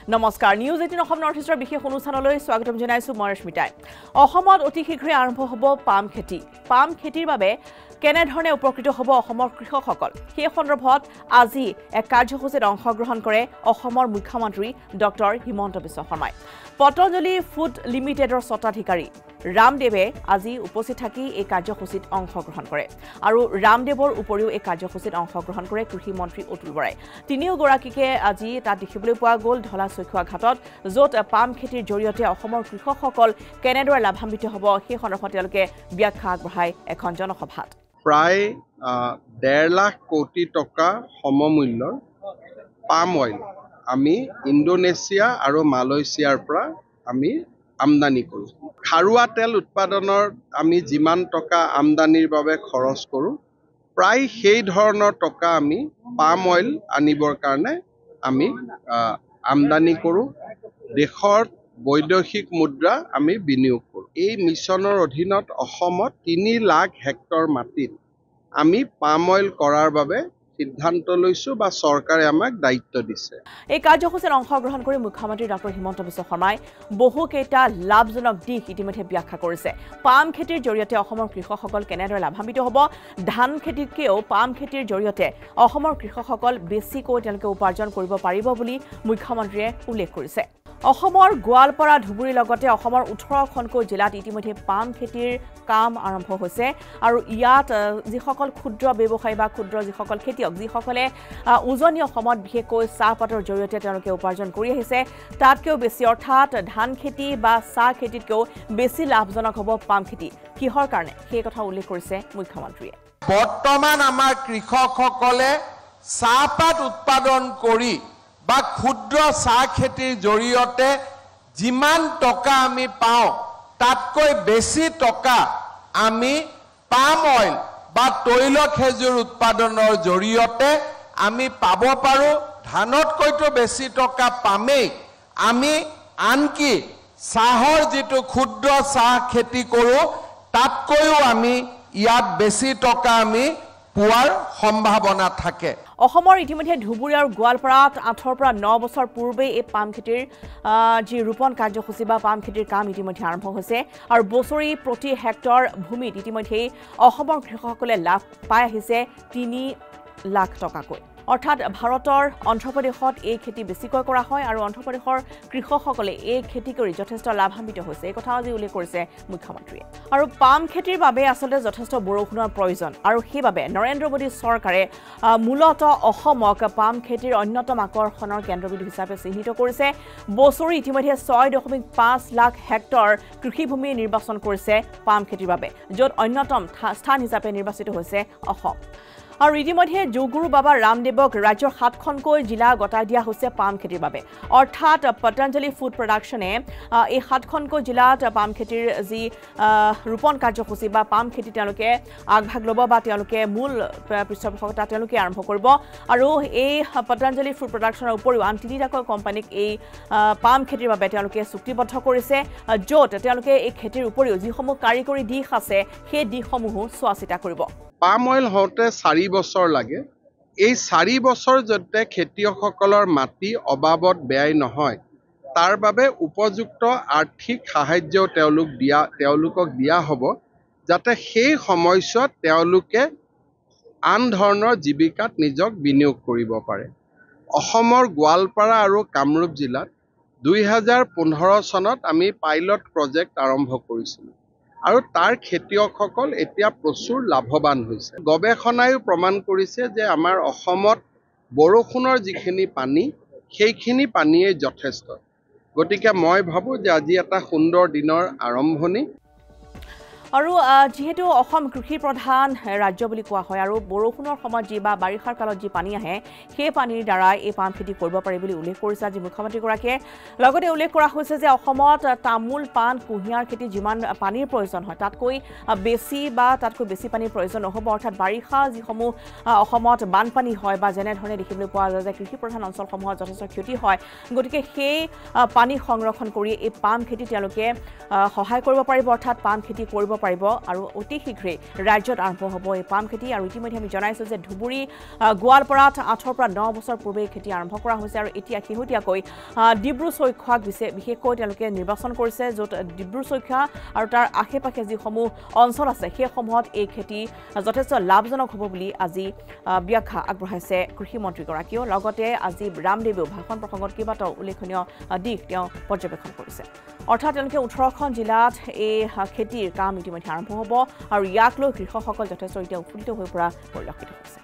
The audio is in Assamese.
নমস্কাৰ নিউজ 18 অসম নৰ্থইষ্টৰ বিশেষ অনুষ্ঠানলৈ স্বাগতম জনাইছো মই ৰশ্মিতাই অসমত অতি শীঘ্ৰে আৰম্ভ হ'ব পাম খেতিৰ বাবে কেনেধৰণে উপকৃত হ'ব অসমৰ কৃষকসকল সেই সন্দৰ্ভত আজি এক কাৰ্যসূচীত অংশগ্ৰহণ কৰে অসমৰ মুখ্যমন্ত্ৰী ডক্টৰ হিমন্ত বিশ্ব শৰ্মাই পতঞ্জলি ফুড লিমিটেডৰ স্বত্বাধিকাৰী ৰামদেৱে আজি উপস্থিত থাকি এই কাৰ্যসূচীত অংশগ্ৰহণ কৰে আৰু ৰামদেৱৰ উপৰিও এই কাৰ্যসূচীত অংশগ্ৰহণ কৰে কৃষি মন্ত্ৰী অতুল বৰাই তিনিওগৰাকীকে আজি তাত দেখিবলৈ পোৱা গ'ল ধলা চৈখোৱা ঘাটত য'ত পাম খেতিৰ জৰিয়তে অসমৰ কৃষকসকল কেনেদৰে লাভান্বিত হ'ব সেই সন্দৰ্ভত তেওঁলোকে ব্যাখ্যা আগবঢ়াই এখন জনসভাত প্ৰায় 1.5 লাখ কোটি টকা সমমূল্যৰ পাম অইল আমি ইণ্ডোনেছিয়া আৰু মালয়েছিয়াৰ পৰা আমি আমদানি কৰোঁ খাৰুৱা তেল উৎপাদনৰ আমি যিমান টকা আমদানিৰ বাবে খৰচ কৰোঁ প্ৰায় সেই ধৰণৰ টকা আমি পাম অইল আনিবৰ কাৰণে আমি আমদানি কৰোঁ দেশৰ বৈদেশিক মুদ্ৰা আমি বিনিয়োগ কৰোঁ এই মিছনৰ অধীনত অসমত 3 লাখ হেক্টৰ মাটিত আমি পাম অইল কৰাৰ বাবে সিদ্ধান্ত লৈছো বা চৰকাৰে আমাক দায়িত্ব দিছে এই কাৰ্যসূচীত অংশগ্ৰহণ কৰি মুখ্যমন্ত্ৰী ডক্টৰ হিমন্ত বিশ্ব শৰ্মাই বহুকেইটা লাভজনক দিশ ইতিমধ্যে ব্যাখ্যা কৰিছে পাম খেতিৰ জৰিয়তে অসমৰ কৃষকসকল কেনেদৰে লাভান্বিত হ'ব ধান খেতিতকৈও পাম খেতিৰ জৰিয়তে অসমৰ কৃষকসকল বেছিকৈ তেওঁলোকে উপাৰ্জন কৰিব পাৰিব বুলি মুখ্যমন্ত্ৰীয়ে উল্লেখ কৰিছে অসমৰ গোৱালপাৰা ধুবুৰীৰ লগতে অসমৰ 18খনকৈ জিলাত ইতিমধ্যে পাম খেতিৰ কাম আৰম্ভ হৈছে আৰু ইয়াত যিসকল ক্ষুদ্ৰ ব্যৱসায়ী বা ক্ষুদ্ৰ যিসকল খেতিয়ক যিসকলে উজনি অসমত বিশেষকৈ চাহপাতৰ জৰিয়তে তেওঁলোকে উপাৰ্জন কৰি আহিছে তাতকৈও বেছি অৰ্থাৎ ধান খেতি বা চাহ খেতিতকৈও বেছি লাভজনক হ'ব পাম খেতি কিহৰ কাৰণে সেই কথা উল্লেখ কৰিছে মুখ্যমন্ত্ৰীয়ে বৰ্তমান আমাৰ কৃষকসকলে চাহপাত উৎপাদন কৰি বা ক্ষুদ্ৰ চাহ খেতিৰ জৰিয়তে যিমান টকা আমি পাওঁ তাতকৈ বেছি টকা আমি পাম অইল বা তৈল খেজুৰ উৎপাদনৰ জৰিয়তে আমি পাব পাৰোঁ ধানতকৈতো বেছি টকা পামেই আমি আনকি চাহৰ যিটো ক্ষুদ্ৰ চাহ খেতি কৰোঁ তাতকৈও আমি ইয়াত বেছি টকা আমি পোৱাৰ সম্ভাৱনা থাকে অসমৰ ইতিমধ্যে ধুবুৰী আৰু গোৱালপাৰাত 8 পৰা 9 বছৰ পূৰ্বে এই পাম খেতিৰ যি ৰোপণ কাৰ্যসূচী বা পাম খেতিৰ কাম ইতিমধ্যে আৰম্ভ হৈছে আৰু বছৰি প্ৰতি হেক্টৰ ভূমিত ইতিমধ্যে অসমৰ কৃষকসকলে লাভ পাই আহিছে 3 লাখ টকাকৈ অৰ্থাৎ ভাৰতৰ অন্ধ্ৰপ্ৰদেশত এই খেতি বেছিকৈ কৰা হয় আৰু অন্ধ্ৰপ্ৰদেশৰ কৃষকসকলে এই খেতি কৰি যথেষ্ট লাভান্বিত হৈছে এই কথা আজি উল্লেখ কৰিছে মুখ্যমন্ত্ৰীয়ে আৰু পাম খেতিৰ বাবে আচলতে যথেষ্ট বৰষুণৰ প্ৰয়োজন আৰু সেইবাবে নৰেন্দ্ৰ মোদী চৰকাৰে মূলতঃ অসমক পাম খেতিৰ অন্যতম আকৰ্ষণৰ কেন্দ্ৰবিন্দু হিচাপে চিহ্নিত কৰিছে বছৰি ইতিমধ্যে 6.5 লাখ হেক্টৰ কৃষিভূমি নিৰ্বাচন কৰিছে পাম খেতিৰ বাবে য'ত অন্যতম স্থান হিচাপে নিৰ্বাচিত হৈছে অসম আৰু ইতিমধ্যে যোগুৰু বাবা ৰামদেৱক ৰাজ্যৰ 7খনকৈ জিলা গতাই দিয়া হৈছে পাম খেতিৰ বাবে অৰ্থাৎ পতঞ্জলি ফুড প্ৰডাকশ্যনে এই 7খনকৈ জিলাত পাম খেতিৰ যি ৰোপণ কাৰ্যসূচী বা পাম খেতি তেওঁলোকে আগভাগ ল'ব বা তেওঁলোকে মূল পৃষ্ঠপোষকতা তেওঁলোকে আৰম্ভ কৰিব আৰু এই পতঞ্জলি ফুড প্ৰডাকশ্যনৰ উপৰিও আন 3টাকৈ কোম্পানীক এই পাম খেতিৰ বাবে তেওঁলোকে চুক্তিবদ্ধ কৰিছে য'ত তেওঁলোকে এই খেতিৰ উপৰিও যিসমূহ কাৰিকৰী দিশ আছে সেই দিশসমূহো চোৱা চিতা কৰিব পাম অইল হওঁতে 4 বছৰ লাগে এই 4 বছৰ যাতে খেতিয়কসকলৰ মাটি অবাবত ব্যয় নহয় তাৰ বাবে উপযুক্ত আৰ্থিক সাহায্য তেওঁলোকক দিয়া হ'ব যাতে সেই সময়ছোৱাত তেওঁলোকে আন ধৰণৰ জীৱিকাত নিজক বিনিয়োগ কৰিব পাৰে অসমৰ গোৱালপাৰা আৰু কামৰূপ জিলাত 2015 চনত আমি পাইলট প্ৰজেক্ট আৰম্ভ কৰিছিলোঁ আৰু তাৰ খেতিয়কসকল এতিয়া প্ৰচুৰ লাভৱান হৈছে গৱেষণায়ো প্ৰমাণ কৰিছে যে আমাৰ অসমত বৰষুণৰ যিখিনি পানী সেইখিনি পানীয়ে যথেষ্ট গতিকে মই ভাবোঁ যে আজি এটা সুন্দৰ দিনৰ আৰম্ভণি আৰু যেহেতু অসম কৃষি প্ৰধান ৰাজ্য বুলি কোৱা হয় আৰু বৰষুণৰ সময়ত যি বা বাৰিষাৰ কালত যি পানী আহে সেই পানীৰ দ্বাৰা এই পাম খেতি কৰিব পাৰি বুলি উল্লেখ কৰিছে আজি মুখ্যমন্ত্ৰীগৰাকীয়ে লগতে উল্লেখ কৰা হৈছে যে অসমত তামোল পাণ কুঁহিয়াৰ খেতি যিমান পানীৰ প্ৰয়োজন হয় তাতকৈ বেছি পানীৰ প্ৰয়োজন নহ'ব অৰ্থাৎ বাৰিষা যিসমূহ অসমত বানপানী হয় বা যেনেধৰণে দেখিবলৈ পোৱা যায় যে কৃষি প্ৰধান অঞ্চলসমূহত যথেষ্ট ক্ষতি হয় গতিকে সেই পানী সংৰক্ষণ কৰি এই পাম খেতি তেওঁলোকে সহায় কৰিব পাৰিব অৰ্থাৎ পাম খেতি কৰিব পাৰিব আৰু অতি শীঘ্ৰে ৰাজ্যত আৰম্ভ হ'ব এই পাম খেতি আৰু ইতিমধ্যে আমি জনাইছোঁ যে ধুবুৰী গোৱালপাৰাত 8 পৰা 9 বছৰ পূৰ্বে খেতি আৰম্ভ কৰা হৈছে আৰু এতিয়া শেহতীয়াকৈ ডিব্ৰু-চৈখোৱাক বিশেষকৈ তেওঁলোকে নিৰ্বাচন কৰিছে য'ত ডিব্ৰু-চৈখোৱা আৰু তাৰ আশে-পাশে যিসমূহ অঞ্চল আছে সেইসমূহত এই খেতি যথেষ্ট লাভজনক হ'ব বুলি আজি ব্যাখ্যা আগবঢ়াইছে কৃষিমন্ত্ৰীগৰাকীয়েও লগতে আজি ৰামদেৱেও ভাষণ প্ৰসংগত কেইবাটাও উল্লেখনীয় দিশ তেওঁ পৰ্যবেক্ষণ কৰিছে অৰ্থাৎ তেওঁলোকে 18খন জিলাত এই খেতিৰ কাম ইতিমধ্যে আৰম্ভ হ'ব আৰু ইয়াক লৈ কৃষকসকল যথেষ্ট এতিয়া উৎফুল্লিত হৈ পৰা পৰিলক্ষিত হৈছে